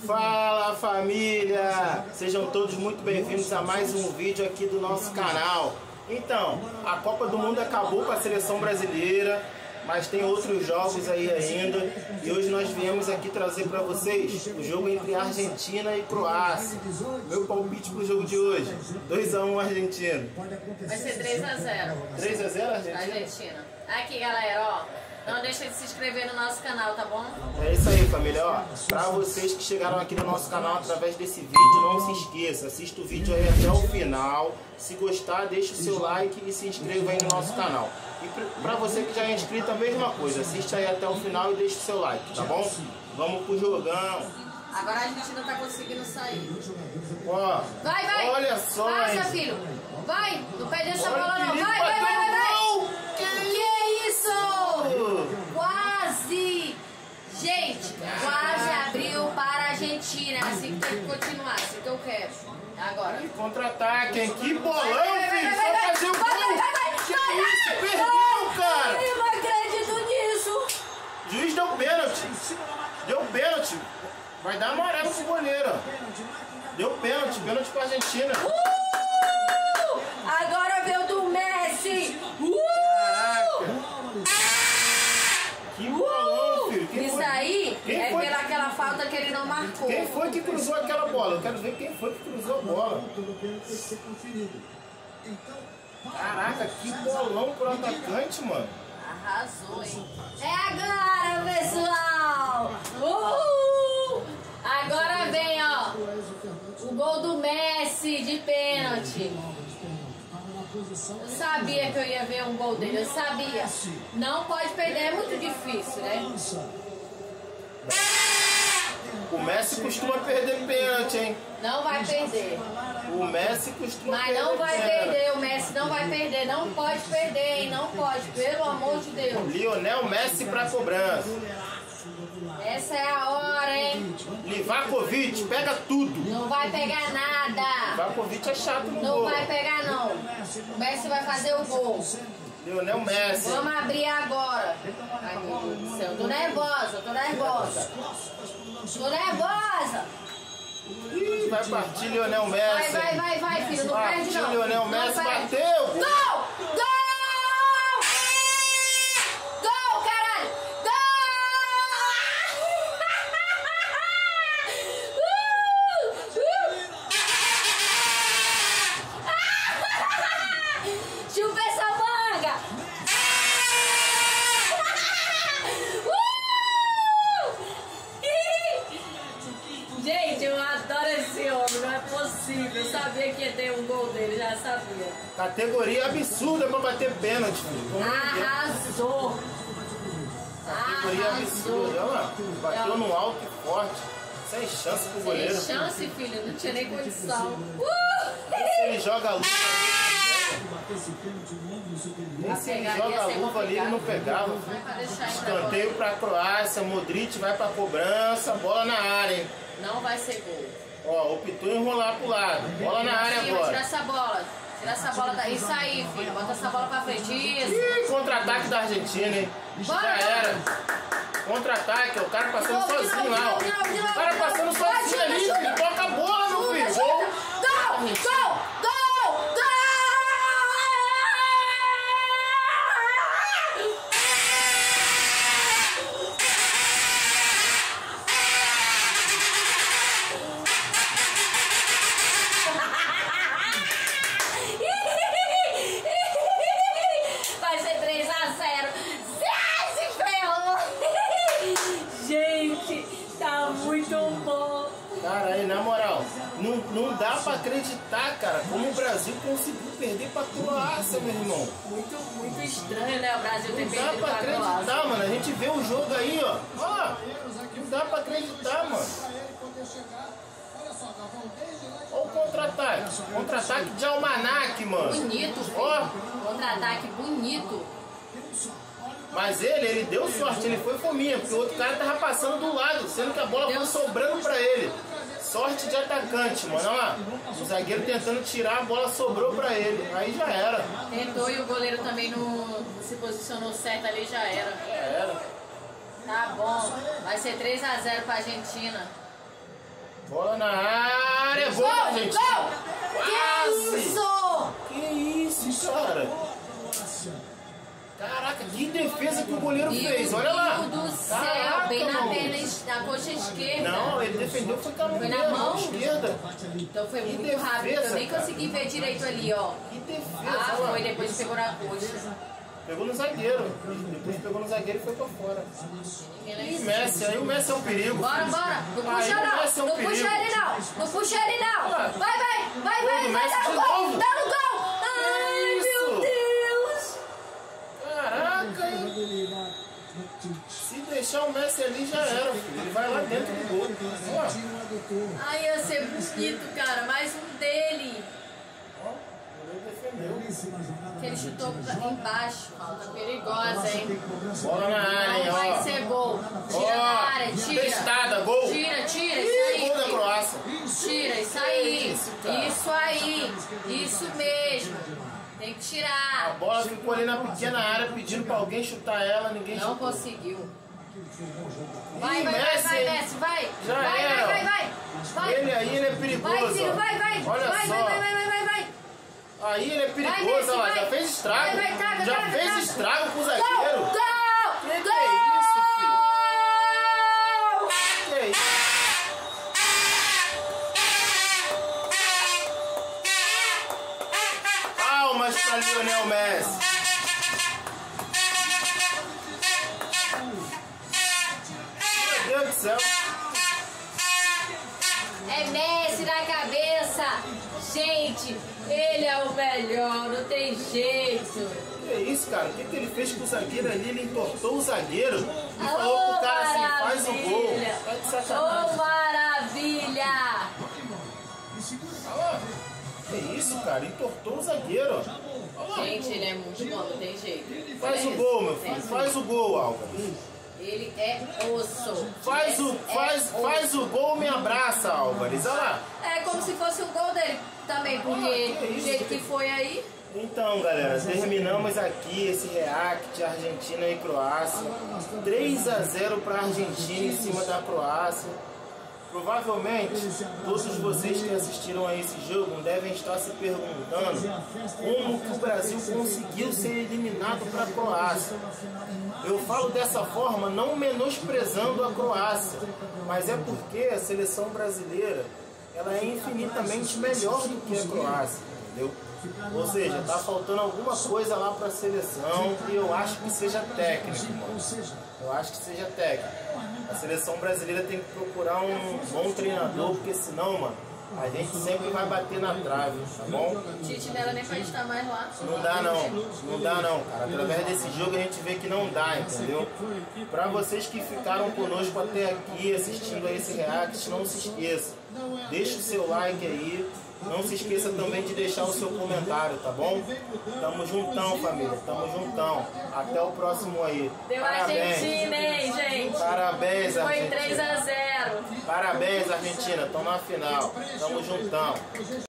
Fala família! Sejam todos muito bem-vindos a mais um vídeo aqui do nosso canal. Então, a Copa do Mundo acabou com a seleção brasileira, mas tem outros jogos aí ainda. E hoje nós viemos aqui trazer para vocês o jogo entre Argentina e Croácia. Meu palpite pro jogo de hoje: 2-1 Argentina. Vai ser 3-0. 3-0 Argentina? Argentina. Aqui, galera, ó. Não deixa de se inscrever no nosso canal, tá bom? É isso aí, família. Ó, pra vocês que chegaram aqui no nosso canal através desse vídeo, não se esqueça, assista o vídeo aí até o final. Se gostar, deixa o seu like e se inscreva aí no nosso canal. E pra você que já é inscrito, a mesma coisa. Assiste aí até o final e deixa o seu like, tá bom? Vamos pro jogão. Agora a gente não tá conseguindo sair. Ó, vai! Olha só, passa, hein? filho! Vai! Não perde essa Olha o bola, não! perigo, Vai! bateu! Que isso? Quase! Gente, quase abriu para a Argentina. Assim que tem que continuar, assim que eu quero. Agora. Contra-ataque, hein? Que bolão, filho! Só fazer o gol! Que isso? Perdeu, cara! Eu não acredito nisso! O juiz deu pênalti. Deu pênalti. Vai dar amarelo pro goleiro. Deu pênalti. Pênalti pra Argentina. Agora veio do Messi! Caraca! Que bolão, filho! Quem Isso foi? aí Quem é foi? pela aquela falta que ele não marcou. Quem foi que cruzou aquela bola? Eu quero ver quem foi que cruzou a bola. Caraca, que bolão pro atacante, mano. Arrasou, hein? É agora, pessoal! Agora vem, ó, o gol do Messi de pênalti. Eu sabia que eu ia ver um gol dele, eu sabia. Não pode perder, é muito difícil, né? O Messi costuma perder pênalti, hein? Não vai perder. O Messi costuma Mas perder não vai pênalti. perder, o Messi não vai perder, não pode perder, hein? Não pode, pelo amor de Deus. Lionel Messi pra cobrança. Essa é a hora, hein? Livakovic, pega tudo. Não vai pegar nada. Livakovic é chato no Não gol. vai pegar, não. O Messi vai fazer o gol. Lionel Messi. Vamos abrir agora. Ai, meu Deus do céu. Tô nervosa, tô nervosa. Tô nervosa. Ih, vai partir Lionel Messi. Vai, filho. Não perde, Partiu não. Lionel Messi, Não perde. bateu. Gol! Gol! Gol, caralho! Gol! Chupa essa manga! Gente, eu adoro esse homem, não é possível. Eu sabia que ia ter um gol dele, já sabia. Categoria absurda pra bater pênalti, filho. Arrasou! Categoria absurda. Olha lá, bateu no alto e forte. Sem chance pro goleiro. Sem chance, filho, não tinha nem condição. Se ele joga a luva, nem se ele joga a luva ali, ele não pegava. Escanteio pra Croácia, Modric vai pra cobrança, bola na área, hein? Não vai ser gol. Ó, optou em enrolar pro lado. Bola na área Tira agora. essa bola. Tira essa bola daí. Isso aí, filho. Bota essa bola pra frente. Isso. Ih, contra-ataque da Argentina, hein? Bora, Já era. Contra-ataque, o cara passando sozinho lá, ó. O cara passando sozinho ali, filho. Toca a bola, meu filho. Gol! Gol! Gol! Gol! Vai ser 3-0. Se ferrou! Gente, tá muito bom. Cara, aí, na moral, não dá pra acreditar, cara, como o Brasil conseguiu perder pra Croácia, meu irmão. Muito estranho, né? O Brasil ter Não dá perdido pra pra Croácia. acreditar, mano. A gente vê o jogo aí, ó. Ó, não dá pra acreditar, mano. Olha o contra-ataque. Contra-ataque de almanac, mano. Bonito, filho. Ó. Contra-ataque bonito. Mas ele deu sorte, ele foi fominha, porque o outro cara tava passando do lado, sendo que a bola foi sobrando pra ele. Sorte de atacante, mano. Olha lá. O zagueiro tentando tirar, a bola sobrou pra ele. Aí já era. Tentou e o goleiro também não se posicionou certo ali, já era. Já era. Tá bom. Vai ser 3-0 pra Argentina. Bola na área. Gol, gente. Gol! Quase. Que isso? Que isso, cara? Caraca, que defesa que o goleiro fez. Olha lá. Meu Deus do céu, Caraca, bem na mano. perna, na coxa esquerda. Não, ele defendeu, foi com a Foi na mão esquerda. Então foi Que muito defesa, rápido, eu nem cara. consegui ver direito ali, ó. Que defesa. Ah, olha lá. foi, depois pegou na coxa. Pegou no zagueiro. Depois pegou no zagueiro e foi pra fora. E Messi, aí o Messi é um perigo. Bora, filho. bora! Não Aí puxa o Messi é não! um Não perigo. puxa ele não! Não puxa ele não! Ué. Vai, Gol do Messi dá de no gol! novo. Dá no gol! Ai, isso? meu Deus! Caraca, hein? Se deixar o Messi ali já era, filho. Ele vai lá dentro do gol. Ó, Ai, ia ser bonito, cara. Mais um dele. ó, ele defendeu. Que ele chutou embaixo. Falta perigosa, hein? Bola na área, hein, Não ó. vai ser gol. Tira da área, tira. Testada, gol. Tira, isso Ih, aí. gol da Croácia. Tira, isso aí. Isso, cara. Isso aí. Isso mesmo. Tem que A tirar. bola ficou ali na pequena área pedindo pra alguém chutar ela, ninguém Não chutou. conseguiu. Ih, Vai, Messi. vai. Já era. Vai. Ele aí, ele é perigoso. Vai, filho, ó. vai. Olha Vai. só. Aí ele é perigoso, Messi, olha lá, vai. já fez estrago. Vai, traga, já traga, fez traga. estrago com o Gol! zagueiro. Gol! Que Gol! é isso, filho? Que é isso? Palmas pra Lionel Messi. Meu Deus do céu. É Messi na cabeça! Gente, ele é o melhor, não tem jeito! Que é isso, cara? O que, que ele fez com o zagueiro ali? Ele entortou o zagueiro e falou Oh, pro cara assim, faz o gol. maravilha! Tá de sacanagem. Oh, maravilha! Olha lá. Que isso, cara? Entortou o zagueiro. Olha lá. Gente, ele é muito bom, não tem jeito. Faz o gol, meu filho. Faz o gol, Álvares. Ele é osso. Faz o gol, me abraça, Álvares. Olha lá. É como se fosse um gol dele também, porque que do isso? jeito que foi aí. Então, galera, terminamos aqui esse react Argentina e Croácia. 3-0 para a Argentina em cima da Croácia. Provavelmente, todos vocês que assistiram a esse jogo devem estar se perguntando como que o Brasil conseguiu ser eliminado para a Croácia. Eu falo dessa forma não menosprezando a Croácia, mas é porque a seleção brasileira ela é infinitamente melhor do que a Croácia, entendeu? Ou seja, tá faltando alguma coisa lá para a seleção e eu acho que seja técnico, mano. Eu acho que seja técnico. A seleção brasileira tem que procurar um bom treinador, porque senão, mano, a gente sempre vai bater na trave, tá bom? Tite dela nem pode estar mais lá. Não dá não, não dá não, cara. Através desse jogo a gente vê que não dá, entendeu? Pra vocês que ficaram conosco até aqui assistindo a esse react, não se esqueça. Deixa o seu like aí. Não se esqueça também de deixar o seu comentário, tá bom? Tamo juntão, família. Tamo juntão. Até o próximo aí. Deu Parabéns. Argentina, hein, gente? Parabéns, Foi Argentina. 3-0. Parabéns, Argentina. Tamo na final. Tamo juntão.